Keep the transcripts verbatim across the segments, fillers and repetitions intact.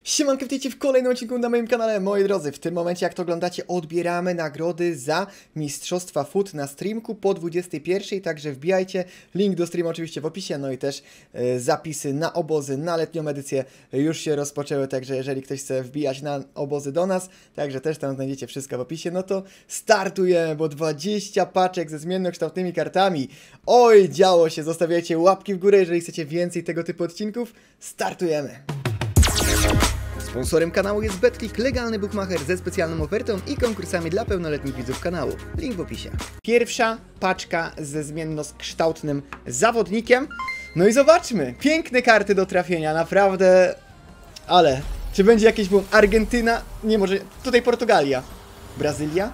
Siemanko, witajcie w kolejnym odcinku na moim kanale, moi drodzy. W tym momencie, jak to oglądacie, odbieramy nagrody za Mistrzostwa F U T na streamku po dwudziestej pierwszej, także wbijajcie, link do streamu oczywiście w opisie, no i też e, zapisy na obozy, na letnią edycję już się rozpoczęły, także jeżeli ktoś chce wbijać na obozy do nas, także też tam znajdziecie wszystko w opisie, no to startujemy, bo dwadzieścia paczek ze zmiennokształtnymi kartami. Oj, działo się, zostawiajcie łapki w górę, jeżeli chcecie więcej tego typu odcinków, startujemy. Sponsorem kanału jest BetClick, legalny bookmacher ze specjalną ofertą i konkursami dla pełnoletnich widzów kanału. Link w opisie. Pierwsza paczka ze zmiennokształtnym zawodnikiem. No i zobaczmy, piękne karty do trafienia, naprawdę. Ale, czy będzie jakieś błąd? Argentyna? Nie, może, tutaj Portugalia. Brazylia?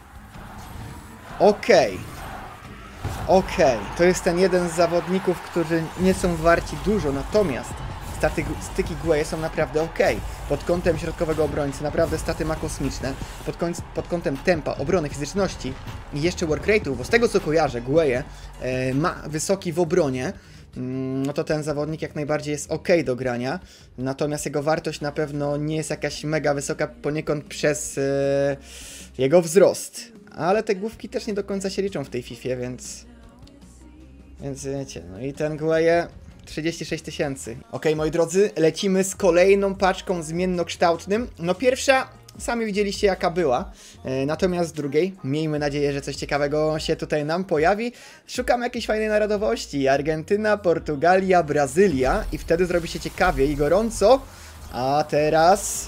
Okej. Okay. Okej, okay. To jest ten jeden z zawodników, którzy nie są warci dużo, natomiast statystyki Gueye są naprawdę ok. Pod kątem środkowego obrońcy naprawdę staty ma kosmiczne. Pod, pod kątem tempa, obrony, fizyczności i jeszcze work rate'u, bo z tego co kojarzę, Gueye e, ma wysoki w obronie. No to ten zawodnik jak najbardziej jest ok do grania. Natomiast jego wartość na pewno nie jest jakaś mega wysoka poniekąd przez e, jego wzrost. Ale te główki też nie do końca się liczą w tej Fifie, więc... Więc wiecie, no i ten Gueye... trzydzieści sześć tysięcy. Ok, moi drodzy, lecimy z kolejną paczką zmiennokształtnym. No pierwsza, sami widzieliście jaka była. E, natomiast z drugiej, miejmy nadzieję, że coś ciekawego się tutaj nam pojawi. Szukamy jakiejś fajnej narodowości. Argentyna, Portugalia, Brazylia. I wtedy zrobi się ciekawie i gorąco. A teraz...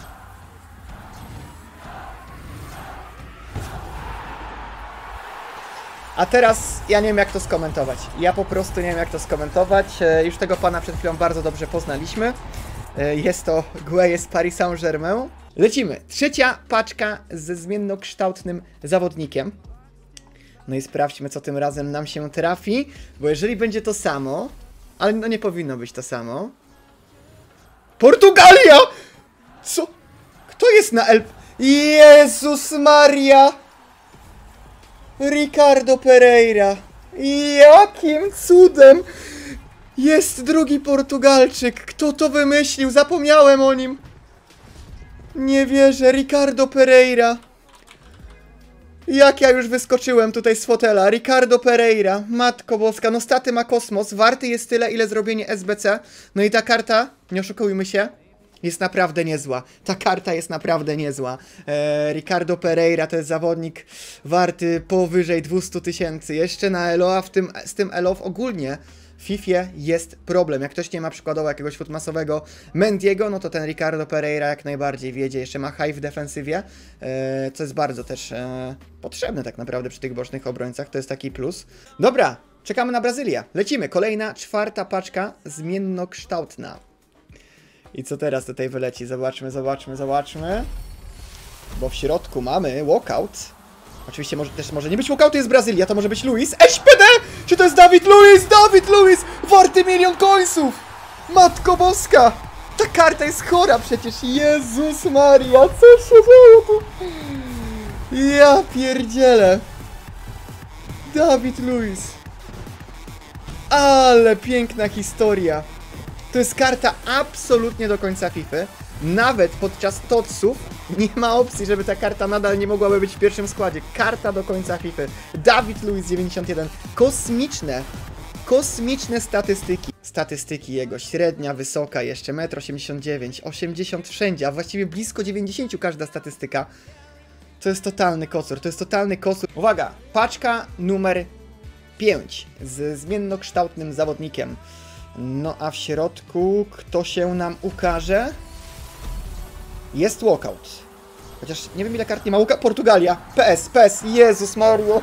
A teraz ja nie wiem jak to skomentować. Ja po prostu nie wiem jak to skomentować. E, już tego pana przed chwilą bardzo dobrze poznaliśmy. E, jest to Gueye z Paris Saint-Germain. Lecimy. Trzecia paczka ze zmiennokształtnym zawodnikiem. No i sprawdźmy co tym razem nam się trafi. Bo jeżeli będzie to samo... Ale no nie powinno być to samo. Portugalia! Co? Kto jest na L... Jezus Maria! Ricardo Pereira. Jakim cudem jest drugi Portugalczyk. Kto to wymyślił? Zapomniałem o nim. Nie wierzę. Ricardo Pereira. Jak ja już wyskoczyłem tutaj z fotela. Ricardo Pereira. Matko boska. No staty ma kosmos. Warty jest tyle, ile zrobienie S B C. No i ta karta, nie oszukujmy się, jest naprawdę niezła. Ta karta jest naprawdę niezła. Eee, Ricardo Pereira to jest zawodnik warty powyżej dwieście tysięcy. Jeszcze na Elo, a w tym, z tym Elo ogólnie w Fifie jest problem. Jak ktoś nie ma przykładowo jakiegoś futmasowego Mendiego, no to ten Ricardo Pereira jak najbardziej wiedzie. Jeszcze ma high w defensywie, eee, co jest bardzo też eee, potrzebne tak naprawdę przy tych bocznych obrońcach. To jest taki plus. Dobra, czekamy na Brazylię. Lecimy. Kolejna, czwarta paczka zmiennokształtna. I co teraz tutaj wyleci? Zobaczmy, zobaczmy, zobaczmy. Bo w środku mamy walkout. Oczywiście może, też może nie być walkout, to jest Brazylia, to może być Luis. S P D! Czy to jest David Luiz? David Luiz! Warty milion końców! Matko boska! Ta karta jest chora przecież! Jezus Maria, co się dzieje tu? Ja pierdzielę! David Luiz! Ale piękna historia! To jest karta absolutnie do końca FIFA. Nawet podczas totsów nie ma opcji, żeby ta karta nadal nie mogłaby być w pierwszym składzie. Karta do końca FIFA. David Luiz dziewięćdziesiąt jeden. Kosmiczne, kosmiczne statystyki. Statystyki jego. Średnia, wysoka jeszcze. metr osiemdziesiąt dziewięć, osiemdziesiąt wszędzie, a właściwie blisko dziewięćdziesiąt każda statystyka. To jest totalny kocur. To jest totalny kocur. Uwaga! Paczka numer pięć z zmiennokształtnym zawodnikiem. No a w środku kto się nam ukaże? Jest walkout. Chociaż nie wiem ile kart nie ma. Portugalia. P S, P S. Jezus Mario.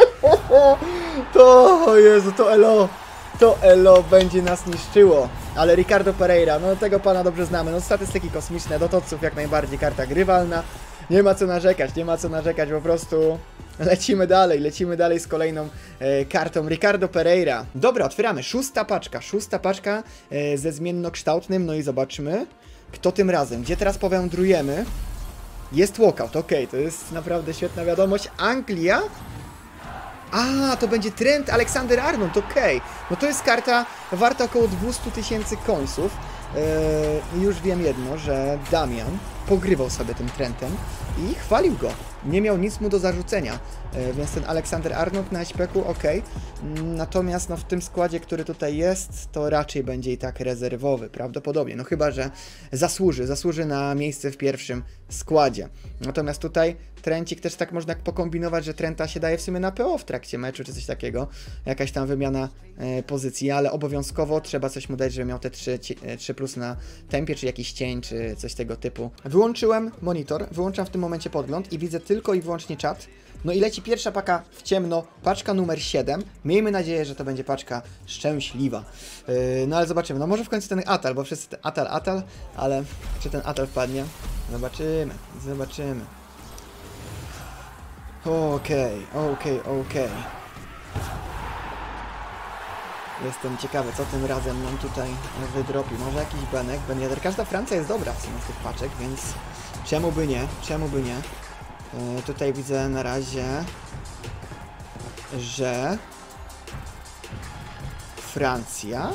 To, Jezu, to Elo. To Elo będzie nas niszczyło. Ale Ricardo Pereira, no tego pana dobrze znamy. No statystyki kosmiczne, do toców jak najbardziej. Karta grywalna. Nie ma co narzekać, nie ma co narzekać, po prostu... Lecimy dalej, lecimy dalej z kolejną e, kartą Ricardo Pereira. Dobra, otwieramy. Szósta paczka, szósta paczka e, ze zmiennokształtnym. No i zobaczmy, kto tym razem. Gdzie teraz powędrujemy? Jest walkout, ok, to jest naprawdę świetna wiadomość. Anglia? A, to będzie Trent Alexander-Arnold, ok. No to jest karta warta około dwieście tysięcy końców. Yy, już wiem jedno, że Damian pogrywał sobie tym Trentem i chwalił go. Nie miał nic mu do zarzucenia, yy, więc ten Aleksander Arnold na Śpeku ok. Yy, natomiast no, w tym składzie, który tutaj jest, to raczej będzie i tak rezerwowy, prawdopodobnie. No chyba, że zasłuży, zasłuży na miejsce w pierwszym składzie. Natomiast tutaj Trencik też tak można pokombinować, że Trenta się daje w sumie na P O w trakcie meczu, czy coś takiego. Jakaś tam wymiana e, pozycji, ale obowiązkowo trzeba coś mu dać, żeby miał te trzy plus na tempie, czy jakiś cień, czy coś tego typu. Wyłączyłem monitor, wyłączam w tym momencie podgląd i widzę tylko i wyłącznie czat. No i leci pierwsza paka w ciemno, paczka numer siedem. Miejmy nadzieję, że to będzie paczka szczęśliwa. Yy, no ale zobaczymy. No może w końcu ten Atal, bo wszyscy ten Atal, Atal, ale czy ten Atal wpadnie? Zobaczymy, zobaczymy. Okej, okay, okej, okay, okej. Okay. Jestem ciekawy, co tym razem nam tutaj wydropi. Może jakiś Benek, Ben Yedder. Każda Francja jest dobra w sumie z tych paczek, więc czemu by nie, czemu by nie. Yy, tutaj widzę na razie, że Francja,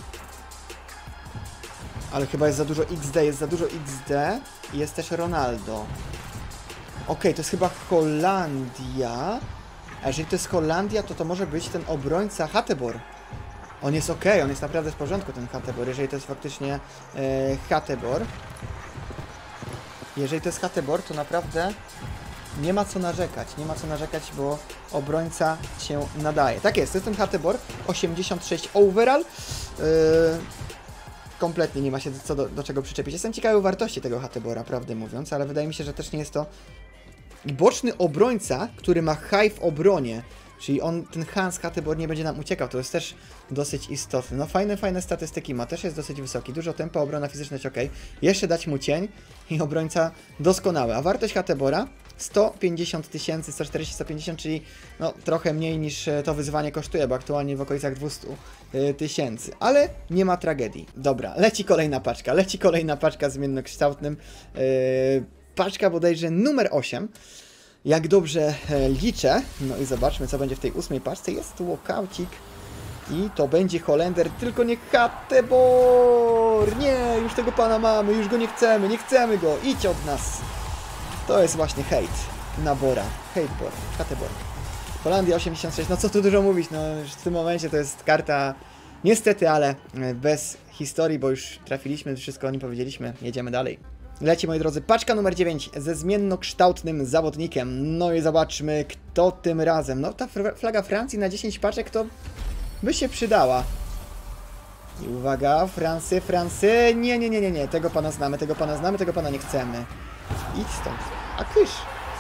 ale chyba jest za dużo X D, jest za dużo X D i jest też Ronaldo. Okej, okay, to jest chyba Holandia, a jeżeli to jest Holandia, to to może być ten obrońca Hateboer. On jest ok, on jest naprawdę w porządku, ten Hateboer, jeżeli to jest faktycznie e, Hateboer. Jeżeli to jest Hateboer, to naprawdę nie ma co narzekać, nie ma co narzekać, bo obrońca się nadaje. Tak jest, to jest ten Hateboer, osiemdziesiąt sześć overall. Yy, kompletnie nie ma się co do, do czego przyczepić. Jestem ciekawy wartości tego Hateboera, prawdę mówiąc, ale wydaje mi się, że też nie jest to boczny obrońca, który ma high w obronie. Czyli on, ten Hans Hateboer nie będzie nam uciekał, to jest też dosyć istotne. No fajne, fajne statystyki ma, też jest dosyć wysoki, dużo tempa, obrona fizyczna ok. Jeszcze dać mu cień i obrońca doskonały. A wartość Hateboera sto pięćdziesiąt tysięcy, sto czterdzieści, sto pięćdziesiąt, czyli no trochę mniej niż to wyzwanie kosztuje, bo aktualnie w okolicach dwieście tysięcy. Ale nie ma tragedii. Dobra, leci kolejna paczka, leci kolejna paczka zmiennokształtnym. Yy, paczka bodajże numer osiem. Jak dobrze e, liczę, no i zobaczmy, co będzie w tej ósmej paczce. Jest tu walkoucik i to będzie Holender, tylko nie Hateboer! Nie, już tego pana mamy, już go nie chcemy, nie chcemy go, idź od nas! To jest właśnie hejt na Bora, Hateboer, Hateboer. Holandia osiemdziesiąt sześć, no co tu dużo mówić, no już w tym momencie to jest karta, niestety, ale bez historii, bo już trafiliśmy, wszystko o nim powiedzieliśmy, jedziemy dalej. Leci, moi drodzy, paczka numer dziewięć ze zmiennokształtnym zawodnikiem. No i zobaczmy, kto tym razem. No ta flaga Francji na dziesięć paczek to by się przydała. I uwaga, Francy, Francy. Nie, nie, nie, nie, nie. Tego pana znamy, tego pana znamy, tego pana nie chcemy. Idź stąd. A kysz.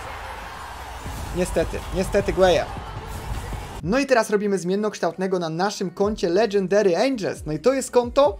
Niestety, niestety, Gueya. No i teraz robimy zmiennokształtnego na naszym koncie Legendary Angels. No i to jest konto,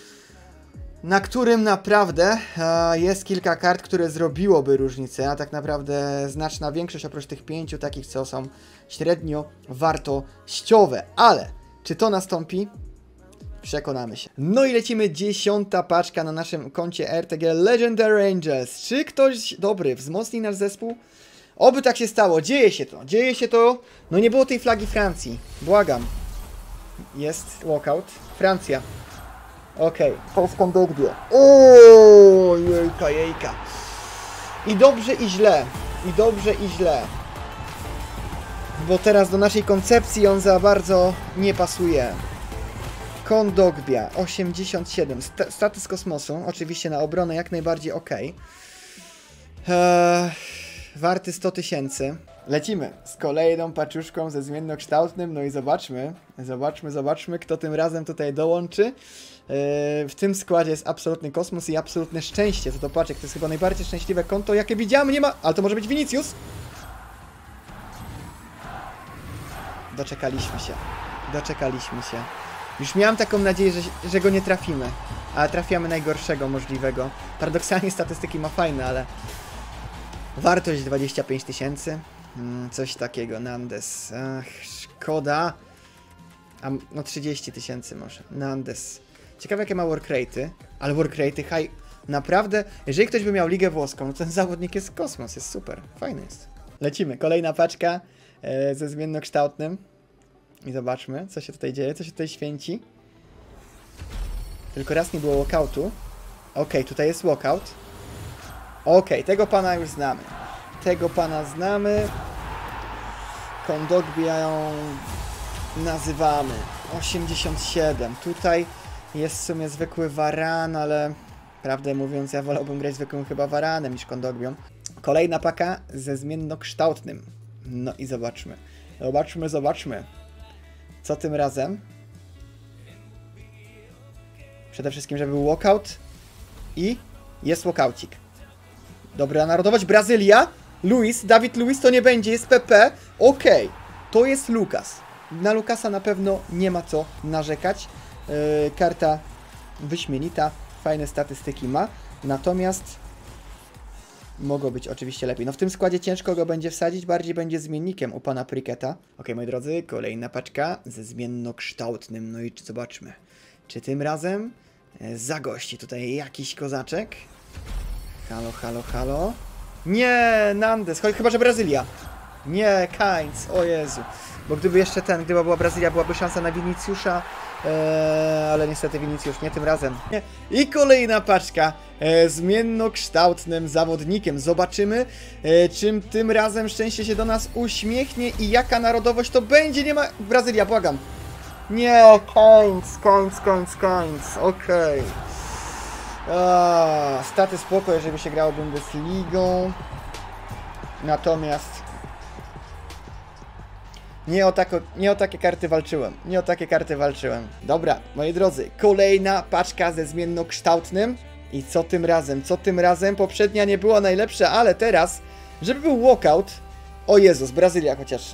na którym naprawdę e, jest kilka kart, które zrobiłoby różnicę, a tak naprawdę znaczna większość oprócz tych pięciu takich, co są średnio wartościowe. Ale czy to nastąpi? Przekonamy się. No i lecimy, dziesiąta paczka na naszym koncie R T G Legendary Angels. Czy ktoś dobry wzmocni nasz zespół? Oby tak się stało. Dzieje się to. Dzieje się to. No nie było tej flagi Francji. Błagam. Jest walkout. Francja. Okej, okay. Polską Dogdię. O, jejka, jejka. I dobrze, i źle. I dobrze, i źle. Bo teraz do naszej koncepcji on za bardzo nie pasuje. Kondogbia, osiemdziesiąt siedem. St staty z kosmosu, oczywiście na obronę jak najbardziej ok. Eee, warty sto tysięcy. Lecimy z kolejną paczuszką ze zmiennokształtnym, no i zobaczmy, zobaczmy, zobaczmy, kto tym razem tutaj dołączy. Yy, w tym składzie jest absolutny kosmos i absolutne szczęście, co do paczek, to jest chyba najbardziej szczęśliwe konto, jakie widziałem, nie ma, ale to może być Vinicius. Doczekaliśmy się, doczekaliśmy się. Już miałem taką nadzieję, że, że go nie trafimy, ale trafiamy najgorszego możliwego. Paradoksalnie statystyki ma fajne, ale wartość dwadzieścia pięć tysięcy. Hmm, coś takiego, Nandes. Ach, szkoda. A, no trzydzieści tysięcy może. Nandes. Ciekawe jakie ma work rate'y. Ale work rate'y high. Naprawdę, jeżeli ktoś by miał ligę włoską, no ten zawodnik jest kosmos, jest super. Fajny jest. Lecimy. Kolejna paczka e, ze zmiennokształtnym. I zobaczmy, co się tutaj dzieje, co się tutaj święci. Tylko raz nie było walkoutu. Ok, tutaj jest walkout. Ok, tego pana już znamy. Tego pana znamy. Kondogbia ją nazywamy. osiemdziesiąt siedem. Tutaj jest w sumie zwykły waran, ale prawdę mówiąc ja wolałbym grać zwykłym chyba waranem niż kondogbią. Kolejna paka ze zmiennokształtnym. No i zobaczmy. Zobaczmy, zobaczmy. Co tym razem? Przede wszystkim, żeby był walkout. I jest walkoucik. Dobra, narodowość Brazylia. Luis, Dawid Luis to nie będzie, jest P P. Okej, okay. To jest Lukas. Na Lukasa na pewno nie ma co narzekać. Yy, karta wyśmienita, fajne statystyki ma. Natomiast mogło być oczywiście lepiej. No w tym składzie ciężko go będzie wsadzić, bardziej będzie zmiennikiem u pana Priketa. Ok, moi drodzy, kolejna paczka ze zmiennokształtnym. No i zobaczmy, czy tym razem zagości tutaj jakiś kozaczek. Halo, halo, halo. Nie, Nandes, chyba że Brazylia. Nie, Kainz, o Jezu. Bo gdyby jeszcze ten, gdyby była Brazylia, byłaby szansa na Viniciusza. Eee, ale niestety Viniciusz nie tym razem. Nie. I kolejna paczka e, zmiennokształtnym zawodnikiem. Zobaczymy, e, czym tym razem szczęście się do nas uśmiechnie i jaka narodowość to będzie. Nie ma... Brazylia, błagam. Nie, Kainz, Kainz, Kainz, Kainz. Okej. Okay. Staty spoko, jeżeli się grało Bundesligą. Natomiast nie o, tako, nie o takie karty walczyłem. Nie o takie karty walczyłem. Dobra, moi drodzy, kolejna paczka ze zmiennokształtnym. I co tym razem? Co tym razem? Poprzednia nie była najlepsza, ale teraz, żeby był walkout. O Jezus, Brazylia chociaż.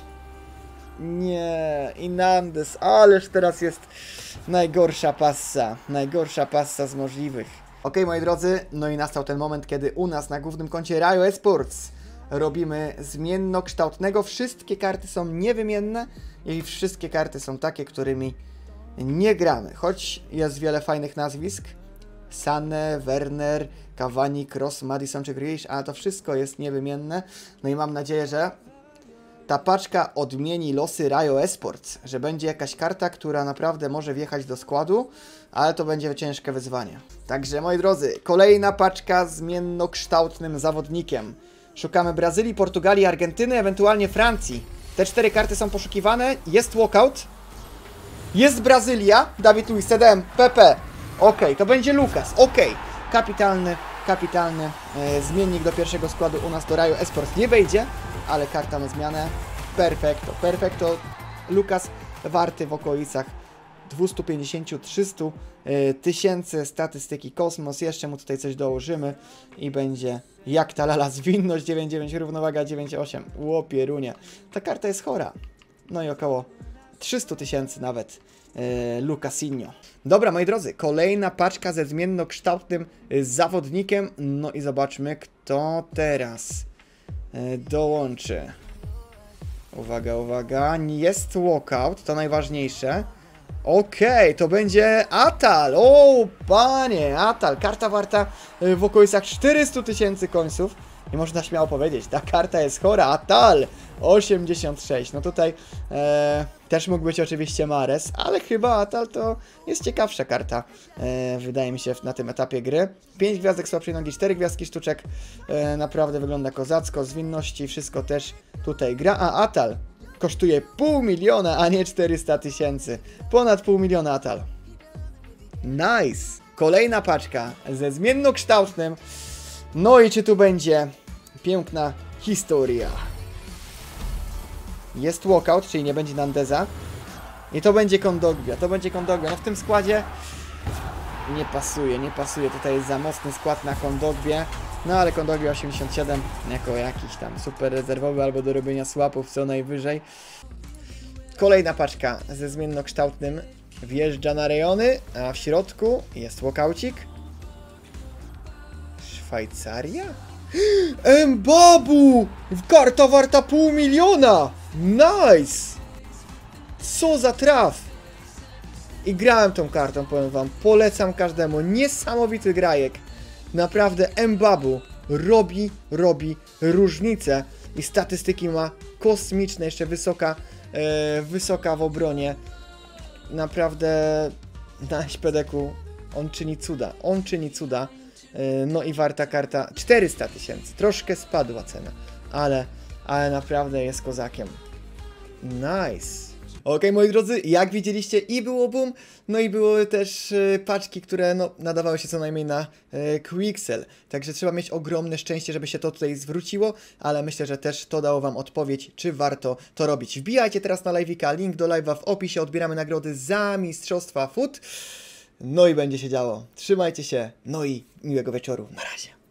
Nie, Inandes, ależ teraz jest najgorsza passa. Najgorsza passa z możliwych. Ok, moi drodzy, no i nastał ten moment, kiedy u nas na głównym koncie Rayo Esports robimy zmiennokształtnego. Wszystkie karty są niewymienne i wszystkie karty są takie, którymi nie gramy. Choć jest wiele fajnych nazwisk. Sané, Werner, Cavani, Kroos, Maddison czy Grealish, ale to wszystko jest niewymienne. No i mam nadzieję, że ta paczka odmieni losy Rayo Esports, że będzie jakaś karta, która naprawdę może wjechać do składu, ale to będzie ciężkie wyzwanie. Także moi drodzy, kolejna paczka z zmiennokształtnym zawodnikiem. Szukamy Brazylii, Portugalii, Argentyny, ewentualnie Francji. Te cztery karty są poszukiwane. Jest walkout. Jest Brazylia. Dawid Luis, C D M, P P. Ok, to będzie Lukas. Ok, kapitalny, kapitalny e, zmiennik do pierwszego składu u nas do Rayo Esports nie wejdzie, ale karta na zmianę. Perfekto, perfekto. Lukas warty w okolicach dwieście pięćdziesiąt do trzystu tysięcy, statystyki Kosmos, jeszcze mu tutaj coś dołożymy i będzie jak ta lala, zwinność dziewięć dziewięć, równowaga dziewięć osiem, łopierunie. Ta karta jest chora. No i około trzysta tysięcy nawet yy, Lukasinho. Dobra, moi drodzy, kolejna paczka ze zmiennokształtnym yy, zawodnikiem. No i zobaczmy, kto teraz yy, dołączy. Uwaga, uwaga, jest walkout, to najważniejsze. Okej, okay, to będzie Atal. O, panie, Atal. Karta warta w okolicach czterystu tysięcy końców. I można śmiało powiedzieć, ta karta jest chora. Atal osiemdziesiąt sześć. No tutaj e, też mógł być oczywiście Mares, ale chyba Atal to jest ciekawsza karta. E, wydaje mi się na tym etapie gry. pięć gwiazdek słabszej nogi, cztery gwiazdki sztuczek. E, naprawdę wygląda kozacko. Zwinności, wszystko też tutaj gra. A Atal kosztuje pół miliona, a nie czterysta tysięcy. Ponad pół miliona Atal. Nice. Kolejna paczka ze zmiennokształtnym. No i czy tu będzie piękna historia. Jest walkout, czyli nie będzie Nandeza. I to będzie Kondogbia. To będzie Kondogbia. No w tym składzie nie pasuje, nie pasuje. Tutaj jest za mocny skład na Kondogbię. No ale Kondogbia osiemdziesiąt siedem jako jakiś tam super rezerwowy albo do robienia swapów co najwyżej. Kolejna paczka ze zmiennokształtnym wjeżdża na rejony, a w środku jest walkoucik. Szwajcaria? Mbabu! Karta warta pół miliona! Nice! Co za traf! I grałem tą kartą, powiem wam. Polecam każdemu. Niesamowity grajek. Naprawdę Mbabu robi, robi różnicę. I statystyki ma kosmiczne. Jeszcze wysoka, e, wysoka w obronie. Naprawdę na Śpedeku On czyni cuda, on czyni cuda. No i warta karta czterysta tysięcy. Troszkę spadła cena, ale, ale naprawdę jest kozakiem. Nice. Ok, moi drodzy, jak widzieliście, i było boom, no i były też y, paczki, które no, nadawały się co najmniej na y, Quixel. Także trzeba mieć ogromne szczęście, żeby się to tutaj zwróciło, ale myślę, że też to dało wam odpowiedź, czy warto to robić. Wbijajcie teraz na live'ika, link do live'a w opisie, odbieramy nagrody za Mistrzostwa Foot. No i będzie się działo. Trzymajcie się, no i miłego wieczoru. Na razie.